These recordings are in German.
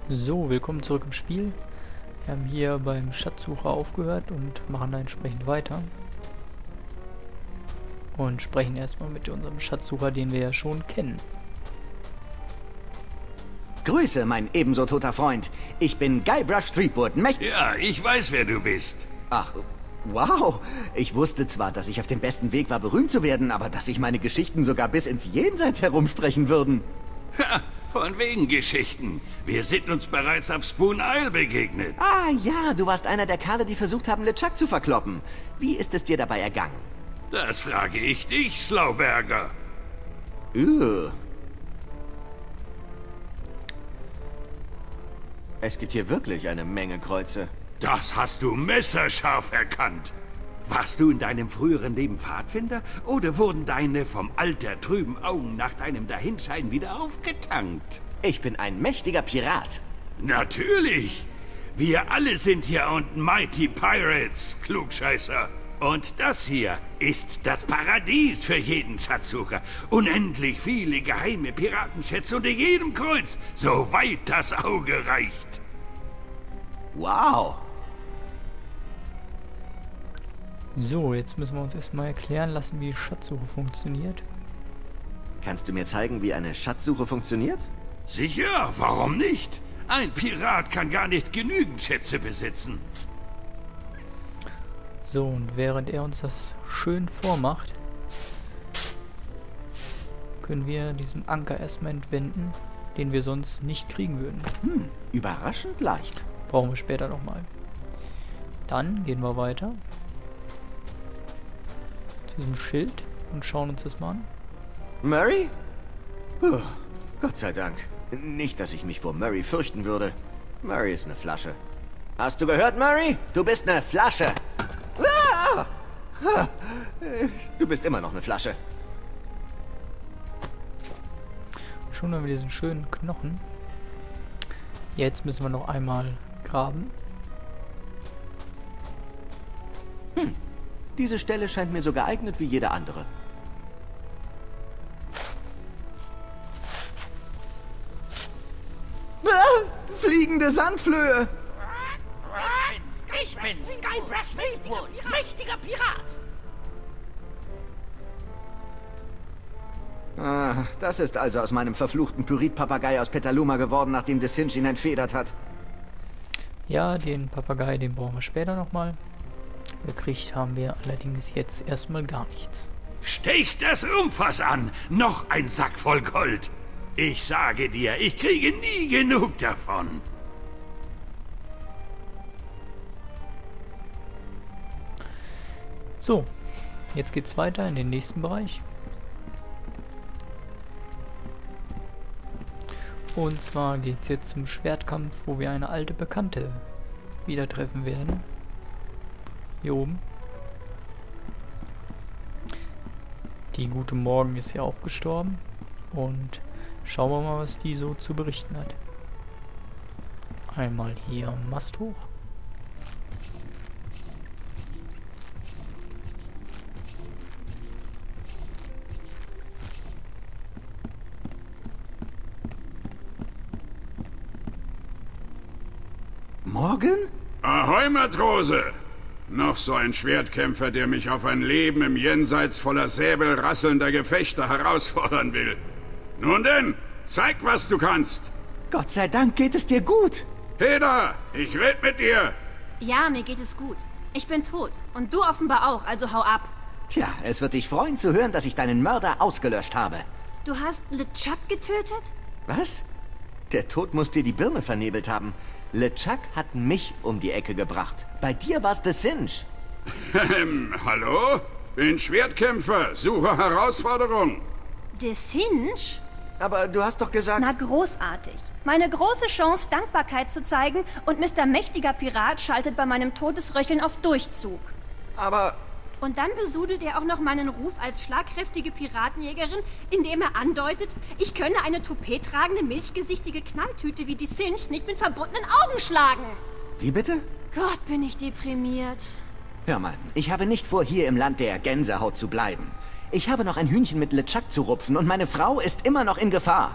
So, willkommen zurück im Spiel. Wir haben hier beim Schatzsucher aufgehört und machen da entsprechend weiter. Und sprechen erstmal mit unserem Schatzsucher, den wir ja schon kennen. Grüße, mein ebenso toter Freund. Ich bin Guybrush Threepwood, Ja, ich weiß, wer du bist. Ach, wow. Ich wusste zwar, dass ich auf dem besten Weg war, berühmt zu werden, aber dass sich meine Geschichten sogar bis ins Jenseits herumsprechen würden. Ha, von wegen Geschichten. Wir sind uns bereits auf Spoon Isle begegnet. Ah ja, du warst einer der Kerle, die versucht haben, LeChuck zu verkloppen. Wie ist es dir dabei ergangen? Das frage ich dich, Schlauberger. Es gibt hier wirklich eine Menge Kreuze. Das hast du messerscharf erkannt. Warst du in deinem früheren Leben Pfadfinder oder wurden deine vom Alter trüben Augen nach deinem Dahinscheiden wieder aufgetankt? Ich bin ein mächtiger Pirat. Natürlich. Wir alle sind hier unten Mighty Pirates, Klugscheißer. Und das hier ist das Paradies für jeden Schatzsucher. Unendlich viele geheime Piratenschätze unter jedem Kreuz, soweit das Auge reicht. Wow. So, jetzt müssen wir uns erstmal erklären lassen, wie Schatzsuche funktioniert. Kannst du mir zeigen, wie eine Schatzsuche funktioniert? Sicher, warum nicht? Ein Pirat kann gar nicht genügend Schätze besitzen. So, und während er uns das schön vormacht, können wir diesen Anker erstmal entwenden, den wir sonst nicht kriegen würden. Überraschend leicht. Brauchen wir später nochmal. Dann gehen wir weiter zu diesem Schild und schauen uns das mal an. Murray? Puh, Gott sei Dank. Nicht, dass ich mich vor Murray fürchten würde. Murray ist eine Flasche. Hast du gehört, Murray? Du bist eine Flasche. Ah! Du bist immer noch eine Flasche. Schon haben wir diesen schönen Knochen. Jetzt müssen wir noch einmal graben. Diese Stelle scheint mir so geeignet wie jede andere. Fliegende Sandflöhe! Ich bin's, Guybrush Threepwood, mächtiger Pirat! Ah, das ist also aus meinem verfluchten Pyrit-Papagei aus Petaluma geworden, nachdem The Singe ihn entfedert hat. Ja, den Papagei, den brauchen wir später nochmal. Gekriegt haben wir allerdings jetzt erstmal gar nichts. Stech das Rumpfass an! Noch ein Sack voll Gold! Ich sage dir, ich kriege nie genug davon. So, jetzt geht's weiter in den nächsten Bereich. Und zwar geht's jetzt zum Schwertkampf, wo wir eine alte Bekannte wieder treffen werden. Hier oben. Die gute Morgen ist ja auch gestorben. Und schauen wir mal, was die so zu berichten hat. Einmal hier Mast hoch. Morgen? Ahoi, Matrose! Noch so ein Schwertkämpfer, der mich auf ein Leben im Jenseits voller säbelrasselnder Gefechte herausfordern will. Nun denn, zeig, was du kannst! Gott sei Dank geht es dir gut. Heda, ich red mit dir! Ja, mir geht es gut. Ich bin tot. Und du offenbar auch, also hau ab. Tja, es wird dich freuen zu hören, dass ich deinen Mörder ausgelöscht habe. Du hast LeChuck getötet? Was? Der Tod muss dir die Birne vernebelt haben. LeChuck hat mich um die Ecke gebracht. Bei dir war's The Singe. Hallo? Bin Schwertkämpfer, suche Herausforderung. The Singe? Aber du hast doch gesagt... Na, großartig. Meine große Chance, Dankbarkeit zu zeigen und Mr. Mächtiger Pirat schaltet bei meinem Todesröcheln auf Durchzug. Aber... Und dann besudelt er auch noch meinen Ruf als schlagkräftige Piratenjägerin, indem er andeutet, ich könne eine Toupet tragende, milchgesichtige Knalltüte wie die Singe nicht mit verbundenen Augen schlagen. Wie bitte? Gott, bin ich deprimiert. Hör mal, ich habe nicht vor, hier im Land der Gänsehaut zu bleiben. Ich habe noch ein Hühnchen mit LeChuck zu rupfen und meine Frau ist immer noch in Gefahr.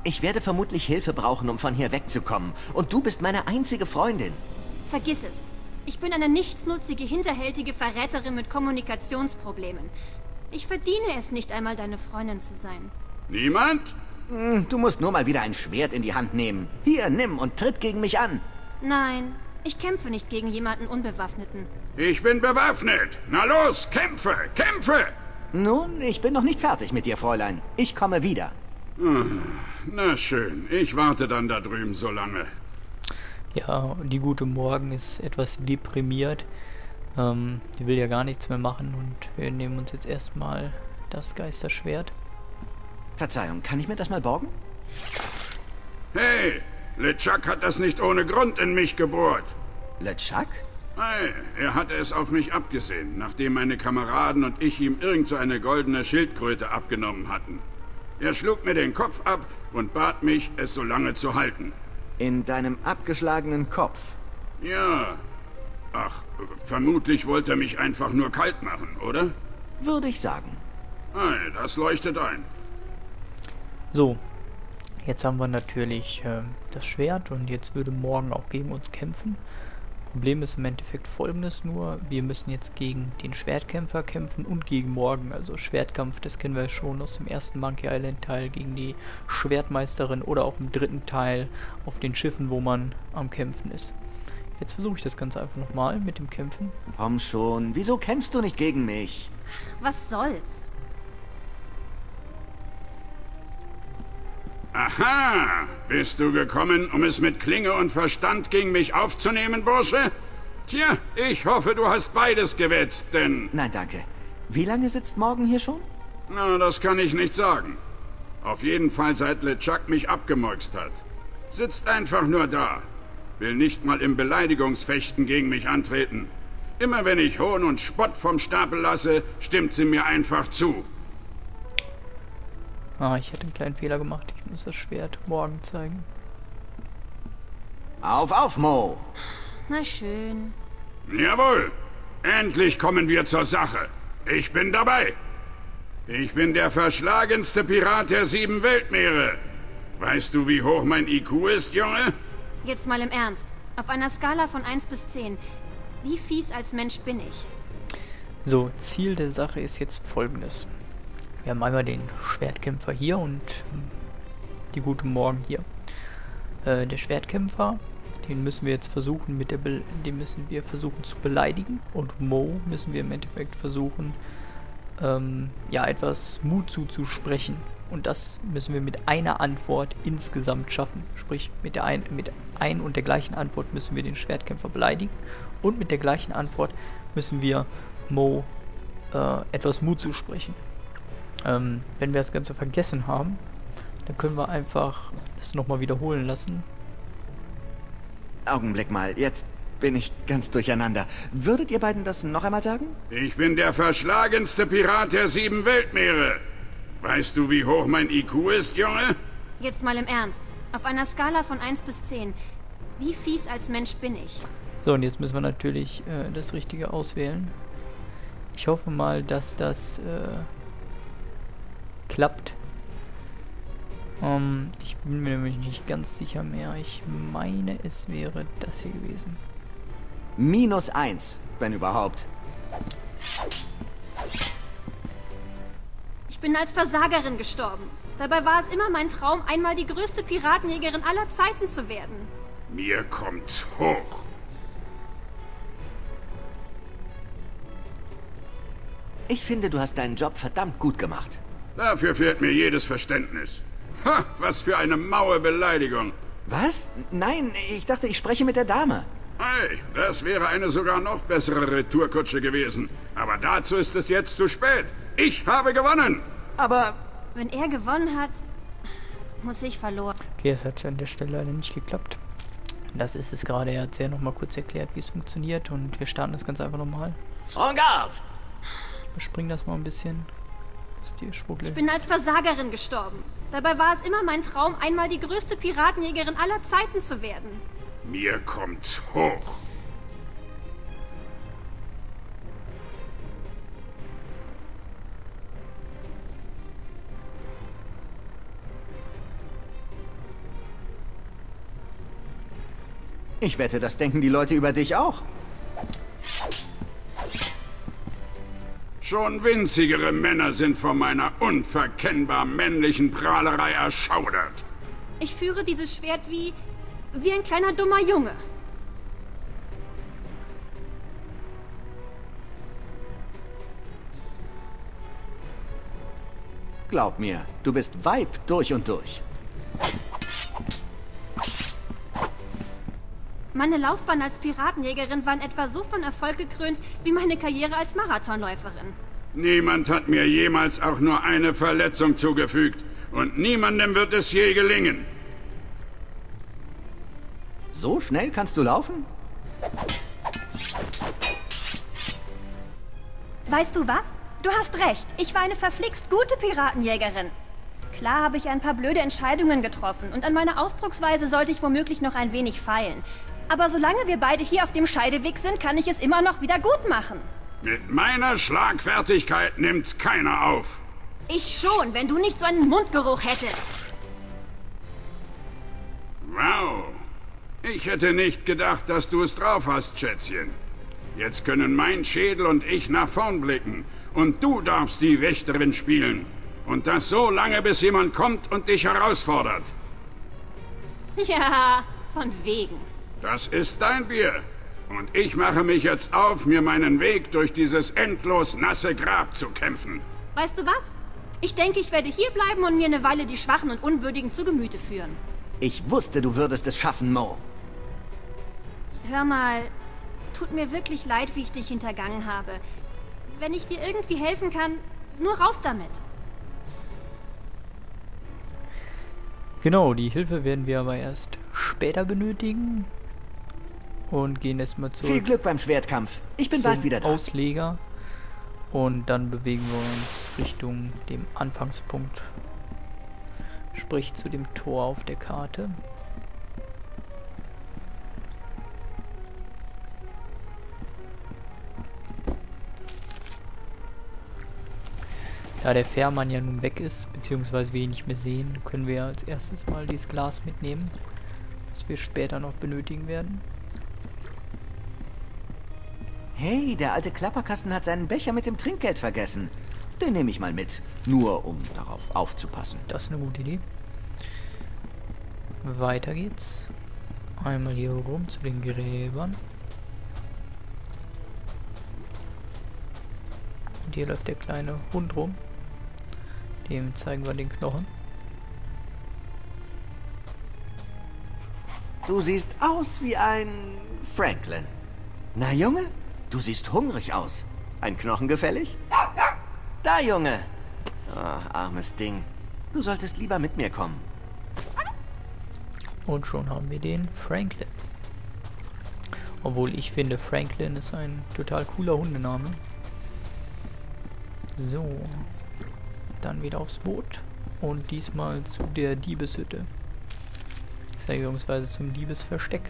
Ich werde vermutlich Hilfe brauchen, um von hier wegzukommen. Und du bist meine einzige Freundin. Vergiss es. Ich bin eine nichtsnutzige, hinterhältige Verräterin mit Kommunikationsproblemen. Ich verdiene es nicht einmal, deine Freundin zu sein. Niemand? Du musst nur mal wieder ein Schwert in die Hand nehmen. Hier, nimm und tritt gegen mich an. Nein, ich kämpfe nicht gegen jemanden Unbewaffneten. Ich bin bewaffnet. Na los, kämpfe, kämpfe! Nun, ich bin noch nicht fertig mit dir, Fräulein. Ich komme wieder. Na schön, ich warte dann da drüben so lange. Ja, die gute Morgen ist etwas deprimiert. Die will ja gar nichts mehr machen und wir nehmen uns jetzt erstmal das Geisterschwert. Verzeihung, kann ich mir das mal borgen? Hey, LeChuck hat das nicht ohne Grund in mich gebohrt. LeChuck? Hey, er hatte es auf mich abgesehen, nachdem meine Kameraden und ich ihm irgend so eine goldene Schildkröte abgenommen hatten. Er schlug mir den Kopf ab und bat mich, es so lange zu halten. In deinem abgeschlagenen Kopf? Ja. Ach, vermutlich wollte er mich einfach nur kalt machen, oder? Würde ich sagen. Hey, das leuchtet ein. So, jetzt haben wir natürlich das Schwert und jetzt würde Morgen auch gegen uns kämpfen. Problem ist im Endeffekt folgendes nur, wir müssen jetzt gegen den Schwertkämpfer kämpfen und gegen Morgen, also Schwertkampf, das kennen wir schon aus dem ersten Monkey Island Teil gegen die Schwertmeisterin oder auch im dritten Teil auf den Schiffen, wo man am Kämpfen ist. Jetzt versuche ich das Ganze einfach nochmal mit dem Kämpfen. Komm schon, wieso kämpfst du nicht gegen mich? Was soll's? Aha! Bist du gekommen, um es mit Klinge und Verstand gegen mich aufzunehmen, Bursche? Tja, ich hoffe, du hast beides gewetzt, denn... Nein, danke. Wie lange sitzt Morgen hier schon? Na, das kann ich nicht sagen. Auf jeden Fall seit LeChuck mich abgemurkst hat. Sitzt einfach nur da. Will nicht mal im Beleidigungsfechten gegen mich antreten. Immer wenn ich Hohn und Spott vom Stapel lasse, stimmt sie mir einfach zu. Ah, ich hätte einen kleinen Fehler gemacht. Ich muss das Schwert Morgen zeigen. Auf, Mo! Na schön. Jawohl. Endlich kommen wir zur Sache. Ich bin dabei. Ich bin der verschlagenste Pirat der 7 Weltmeere. Weißt du, wie hoch mein IQ ist, Junge? Jetzt mal im Ernst. Auf einer Skala von 1 bis 10. Wie fies als Mensch bin ich? So, Ziel der Sache ist jetzt folgendes. Wir haben einmal den Schwertkämpfer hier und die gute Morgen hier. Der Schwertkämpfer, den müssen wir jetzt versuchen zu beleidigen und Mo müssen wir im Endeffekt versuchen, ja, etwas Mut zuzusprechen. Und das müssen wir mit einer Antwort insgesamt schaffen. Sprich, mit ein und der gleichen Antwort müssen wir den Schwertkämpfer beleidigen und mit der gleichen Antwort müssen wir Mo etwas Mut zusprechen. Wenn wir das Ganze vergessen haben, dann können wir einfach das nochmal wiederholen lassen. Augenblick mal, jetzt bin ich ganz durcheinander. Würdet ihr beiden das noch einmal sagen? Ich bin der verschlagenste Pirat der 7 Weltmeere. Weißt du, wie hoch mein IQ ist, Junge? Jetzt mal im Ernst. Auf einer Skala von 1 bis 10. Wie fies als Mensch bin ich? So, und jetzt müssen wir natürlich das Richtige auswählen. Ich hoffe mal, dass das klappt. Ich bin mir nämlich nicht ganz sicher mehr. Ich meine, es wäre das hier gewesen. -1, wenn überhaupt. Ich bin als Versagerin gestorben. Dabei war es immer mein Traum, einmal die größte Piratenjägerin aller Zeiten zu werden. Mir kommt's hoch. Ich finde, du hast deinen Job verdammt gut gemacht. Dafür fehlt mir jedes Verständnis. Ha, was für eine maue Beleidigung. Was? Nein, ich dachte, ich spreche mit der Dame. Hey, das wäre eine sogar noch bessere Retourkutsche gewesen. Aber dazu ist es jetzt zu spät. Ich habe gewonnen. Aber... Wenn er gewonnen hat, muss ich verloren. Okay, es hat an der Stelle leider nicht geklappt. Das ist es gerade. Er hat es ja nochmal kurz erklärt, wie es funktioniert. Und wir starten das Ganze einfach nochmal. En garde! Ich überspringe das mal ein bisschen. Ich bin als Versagerin gestorben. Dabei war es immer mein Traum, einmal die größte Piratenjägerin aller Zeiten zu werden. Mir kommt's hoch. Ich wette, das denken die Leute über dich auch. Schon winzigere Männer sind von meiner unverkennbar männlichen Prahlerei erschaudert. Ich führe dieses Schwert wie ein kleiner dummer Junge. Glaub mir, du bist Weib durch und durch. Meine Laufbahn als Piratenjägerin war in etwa so von Erfolg gekrönt wie meine Karriere als Marathonläuferin. Niemand hat mir jemals auch nur eine Verletzung zugefügt. Und niemandem wird es je gelingen. So schnell kannst du laufen? Weißt du was? Du hast recht. Ich war eine verflixt gute Piratenjägerin. Klar habe ich ein paar blöde Entscheidungen getroffen und an meiner Ausdrucksweise sollte ich womöglich noch ein wenig feilen. Aber solange wir beide hier auf dem Scheideweg sind, kann ich es immer noch wieder gut machen. Mit meiner Schlagfertigkeit nimmt's keiner auf. Ich schon, wenn du nicht so einen Mundgeruch hättest. Wow. Ich hätte nicht gedacht, dass du es drauf hast, Schätzchen. Jetzt können mein Schädel und ich nach vorn blicken. Und du darfst die Wächterin spielen. Und das so lange, bis jemand kommt und dich herausfordert. Ja, von wegen. Das ist dein Bier. Und ich mache mich jetzt auf, mir meinen Weg durch dieses endlos nasse Grab zu kämpfen. Weißt du was? Ich denke, ich werde hier bleiben und mir eine Weile die Schwachen und Unwürdigen zu Gemüte führen. Ich wusste, du würdest es schaffen, Mo. Hör mal, tut mir wirklich leid, wie ich dich hintergangen habe. Wenn ich dir irgendwie helfen kann, nur raus damit. Genau, die Hilfe werden wir aber erst später benötigen. Und gehen erstmal zurück. Viel Glück beim Schwertkampf. Ich bin bald wieder da. Ausleger. Und dann bewegen wir uns Richtung dem Anfangspunkt. Sprich zu dem Tor auf der Karte. Da der Fährmann ja nun weg ist, beziehungsweise wir ihn nicht mehr sehen, können wir als erstes mal dieses Glas mitnehmen, das wir später noch benötigen werden. Hey, der alte Klapperkasten hat seinen Becher mit dem Trinkgeld vergessen. Den nehme ich mal mit, nur um darauf aufzupassen. Das ist eine gute Idee. Weiter geht's. Einmal hier rum zu den Gräbern. Und hier läuft der kleine Hund rum. Dem zeigen wir den Knochen. Du siehst aus wie ein Franklin. Na, Junge, du siehst hungrig aus. Ein Knochen gefällig? Da, Junge. Oh, armes Ding. Du solltest lieber mit mir kommen. Und schon haben wir den Franklin. Obwohl ich finde, Franklin ist ein total cooler Hundename. So. Dann wieder aufs Boot. Und diesmal zu der Diebeshütte. Beziehungsweise zum Diebesversteck.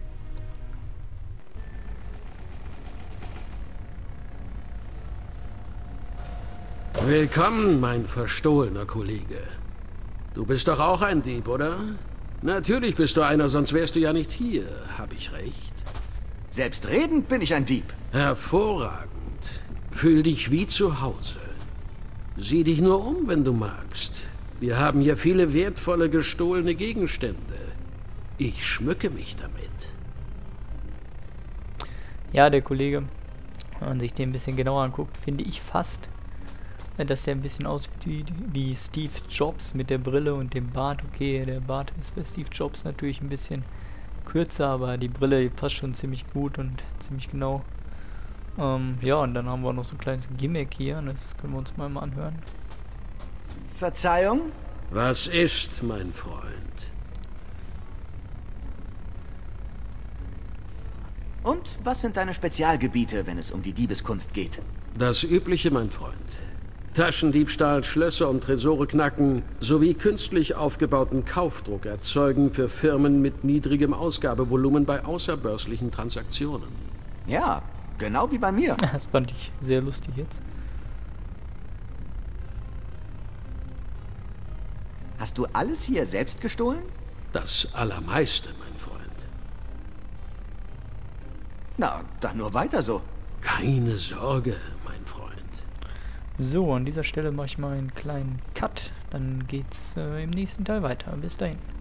Willkommen, mein verstohlener Kollege. Du bist doch auch ein Dieb, oder? Natürlich bist du einer, sonst wärst du ja nicht hier. Hab ich recht? Selbstredend bin ich ein Dieb. Hervorragend. Fühl dich wie zu Hause. Sieh dich nur um, wenn du magst. Wir haben hier viele wertvolle gestohlene Gegenstände. Ich schmücke mich damit. Ja, der Kollege, wenn man sich den ein bisschen genauer anguckt, finde ich fast, dass der ein bisschen aussieht wie Steve Jobs mit der Brille und dem Bart. Okay, der Bart ist bei Steve Jobs natürlich ein bisschen kürzer, aber die Brille passt schon ziemlich gut und ziemlich genau. Ja, und dann haben wir noch so ein kleines Gimmick hier, das können wir uns mal anhören. Verzeihung? Was ist, mein Freund? Und was sind deine Spezialgebiete, wenn es um die Diebeskunst geht? Das Übliche, mein Freund. Taschendiebstahl, Schlösser und Tresore knacken, sowie künstlich aufgebauten Kaufdruck erzeugen für Firmen mit niedrigem Ausgabevolumen bei außerbörslichen Transaktionen. Ja, genau wie bei mir. Das fand ich sehr lustig jetzt. Hast du alles hier selbst gestohlen? Das Allermeiste, mein Freund. Na, dann nur weiter so. Keine Sorge, mein Freund. So, an dieser Stelle mache ich mal einen kleinen Cut. Dann geht's im nächsten Teil weiter. Bis dahin.